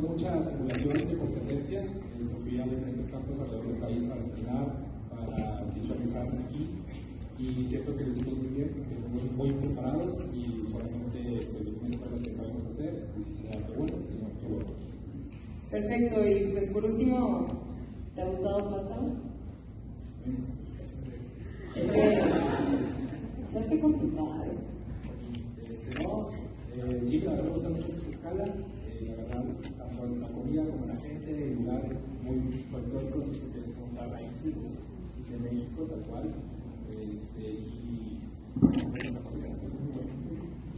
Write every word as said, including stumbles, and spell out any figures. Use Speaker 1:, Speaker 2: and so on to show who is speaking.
Speaker 1: mucha simulación de competencia. Este, fui a diferentes campos alrededor del país para entrenar, para visualizarme aquí. Y siento que lo hicimos muy bien, que estamos muy preparados y solamente venimos a hacer lo que sabemos hacer. Y si se da, qué bueno, si no, qué bueno.
Speaker 2: Perfecto, y pues por último, ¿te ha gustado Tlaxcala? Es que, ¿sabes qué contestar?
Speaker 1: Este, no, eh, sí, la verdad me gusta mucho Tlaxcala. Eh, la verdad, tanto en la comida como en la gente, lugares muy folclóricos, siento que es como las raíces de, de México, tal cual. Este, y bueno, la comida está muy buena, sí.